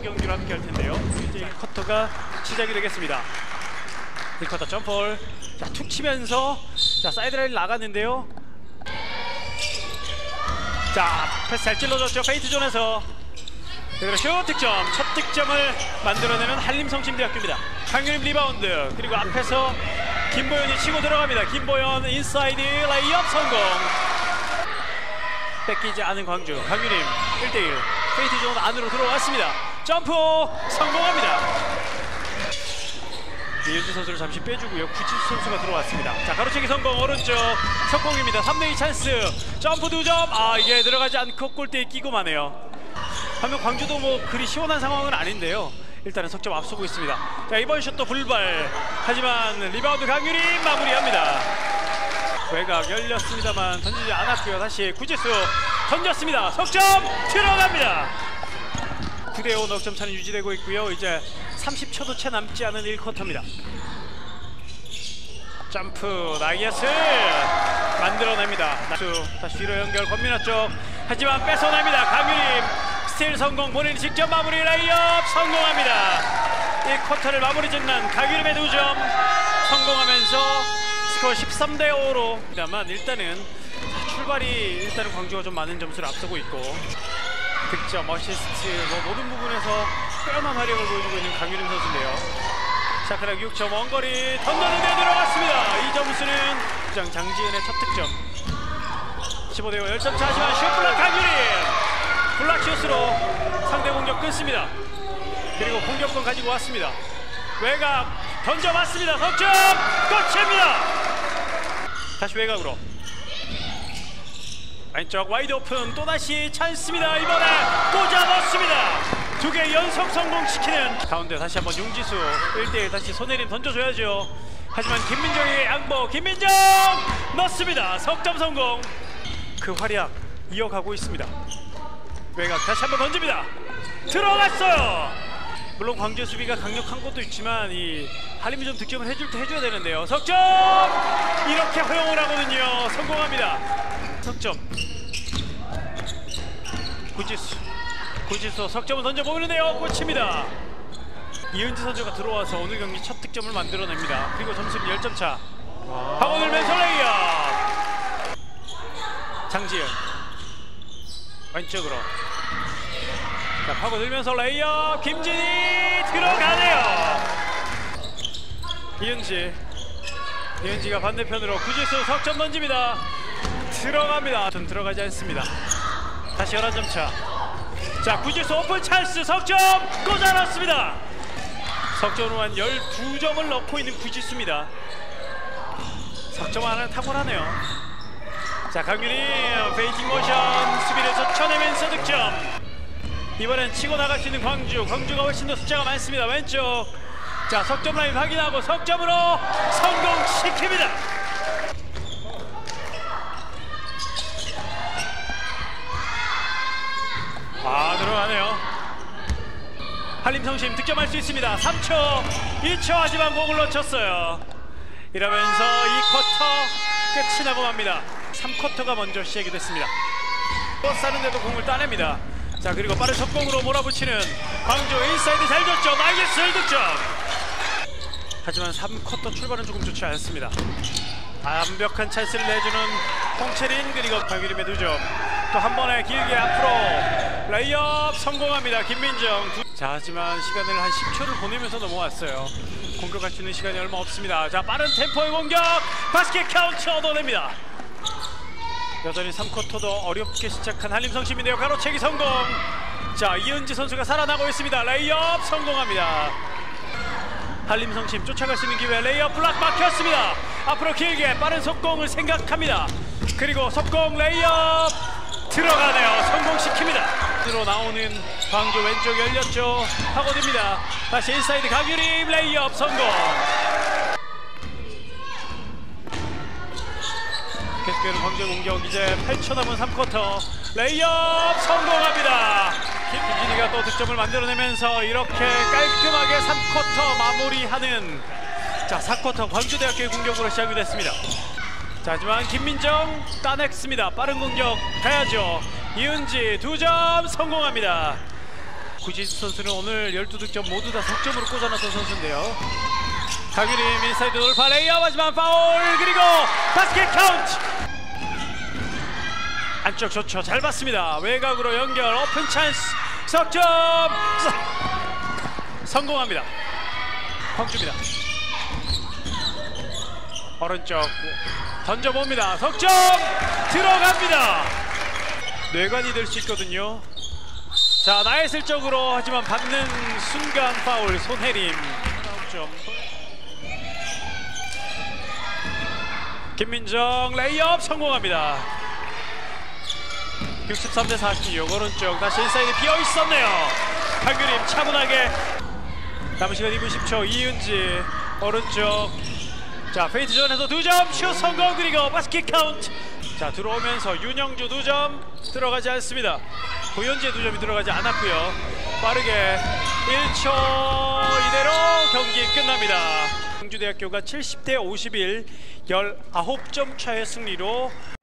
경기로 함께 할 텐데요. 이제 1쿼터가 시작이 되겠습니다. 1쿼터 점프볼. 자, 툭 치면서 자, 사이드라인 나갔는데요. 자, 패스 잘 찔러줬죠. 페인트 존에서. 그리고 슛 득점. 첫 득점을 만들어내는 한림성심대학교입니다. 강유림 리바운드. 그리고 앞에서 김보현이 치고 들어갑니다. 김보현 인사이드 레이업 성공. 뺏기지 않은 광주. 강유림 1대1. 페인트 존 안으로 들어왔습니다. 점프 성공합니다. 이은지 선수를 잠시 빼주고요. 구지수 선수가 들어왔습니다. 자, 가로채기 성공. 오른쪽 석공입니다. 3대2 찬스. 점프 2점. 아, 이게 들어가지 않고 골대에 끼고 마네요. 한편 광주도 뭐 그리 시원한 상황은 아닌데요. 일단은 석점 앞서고 있습니다. 자, 이번 슛도 불발. 하지만 리바운드 강유림 마무리합니다. 외곽 열렸습니다만 던지지 않았고요. 다시 구지수 던졌습니다. 석점 들어갑니다. 9대5 넉점 차는 유지되고 있고요. 이제 30초도 채 남지 않은 1쿼터입니다. 점프 나이스 만들어냅니다. 다시 뒤로 연결 권민아 쪽. 하지만 뺏어냅니다. 강유림 스틸 성공. 본인이 직접 마무리 레이업 성공합니다. 1쿼터를 마무리 짓는 강유림의 2점 성공하면서 스코어 13대5로. 다만 일단은 출발이 광주가 좀 많은 점수를 앞서고 있고 득점, 어시스트 뭐 모든 부분에서 빼어난 활약을 보여주고 있는 강유림 선수인데요. 샤크락 6점 원거리 던졌는데 들어갔습니다. 이 점수는 장지은의 첫 득점. 15대5 10점 차. 하지만 슛블락 강유림 블락슛으로 상대 공격 끊습니다. 그리고 공격권 가지고 왔습니다. 외곽 던져봤습니다. 석점 끝입니다. 다시 외곽으로. 왼쪽 와이드 오픈. 또다시 찬스입니다. 이번에 꽂아 넣습니다. 2개 연속 성공시키는 가운데 다시 한번 용지수 1대1 다시 손예림 던져줘야죠. 하지만 김민정의 양보. 김민정 넣습니다. 석점 성공. 그 활약 이어가고 있습니다. 외곽 다시 한번 던집니다. 들어갔어요. 물론 광주의 수비가 강력한 것도 있지만 이 한림이 좀 득점을 해줄 때 해줘야 되는데요. 석점 이렇게 허용을 하거든요. 성공합니다. 석점. 구지수 석점을 던져보는데요. 꽂힙니다. 이은지 선수가 들어와서 오늘 경기 첫 득점을 만들어냅니다. 그리고 점수는 10점 차. 파고들면서 레이업. 장지은 왼쪽으로. 자, 파고들면서 레이업. 김진희 들어가네요. 이은지가 반대편으로 구지수 석점 던집니다. 들어갑니다. 전 들어가지 않습니다. 다시 11점 차. 자, 구지수 오픈 찬스. 석점 꽂아 넣습니다. 석점 후한 12점을 넣고 있는 구지수입니다. 석점 하나는 탁월하네요. 자, 강유림 페이킹 모션 수비를 젖혀내면서 득점. 이번엔 치고 나갈 수 있는 광주가 훨씬 더 숫자가 많습니다. 왼쪽. 자, 석점 라인 확인하고 석점으로 성공시킵니다. 들어가네요. 한림성심 득점할 수 있습니다. 3초 2초 하지만 공을 놓쳤어요. 이러면서 2쿼터 끝이 나고 맙니다. 3쿼터가 먼저 시작이 됐습니다. 싸는데도 공을 따냅니다. 자, 그리고 빠른 속공으로 몰아붙이는 광주. 인사이드 잘 줬죠. 나이스 득점. 하지만 3쿼터 출발은 조금 좋지 않습니다. 완벽한 찬스를 내주는 홍채린. 그리고 강유림의 2점. 또 한 번에 길게 앞으로 레이업 성공합니다. 김민정. 자, 하지만 시간을 한 10초를 보내면서 넘어왔어요. 공격할 수 있는 시간이 얼마 없습니다. 자, 빠른 템포의 공격. 바스켓 카운트 얻어냅니다. 여전히 3쿼터도 어렵게 시작한 한림성심인데요. 가로채기 성공. 자, 이은지 선수가 살아나고 있습니다. 레이업 성공합니다. 한림성심 쫓아갈 수 있는 기회. 레이업 블락 막혔습니다. 앞으로 길게 빠른 속공을 생각합니다. 그리고 속공 레이업 들어가네요. 성공시킵니다. 들어 나오는 광주. 왼쪽 열렸죠. 파고듭니다. 다시 인사이드 강유림 레이업 성공. 계속되는 광주의 공격. 이제 8초 남은 3쿼터. 레이업 성공합니다. 김진희가 또 득점을 만들어내면서 이렇게 깔끔하게 3쿼터 마무리하는, 자, 4쿼터 광주대학교의 공격으로 시작이 됐습니다. 자, 하지만 김민정 따냈습니다. 빠른 공격 가야죠. 이은지 2점 성공합니다. 구지수 선수는 오늘 12득점 모두 다 석점으로 꽂아놨던 선수인데요. 강유림 인사이드 돌파 레이업 하지만 파울 그리고 바스켓 카운트. 안쪽 좋죠. 잘 봤습니다. 외곽으로 연결 오픈 찬스 석점 성공합니다. 황주입니다. 오른쪽 던져봅니다. 석점 들어갑니다. 뇌관이 될 수 있거든요. 자 나이슬적으로 하지만 받는 순간 파울 손혜림. 김민정 레이업 성공합니다. 63대 46. 오른쪽 다시 인사이드 비어 있었네요. 강유림 차분하게. 남은 시간 2분 10초. 이은지 오른쪽. 자 페인트 존에서 2점 슛 성공 그리고 바스켓 카운트. 자 들어오면서 윤영주 2점 들어가지 않습니다. 고현지의 2점이 들어가지 않았고요. 빠르게 1초 이대로 경기 끝납니다. 광주대학교가 70대 51 19점 차의 승리로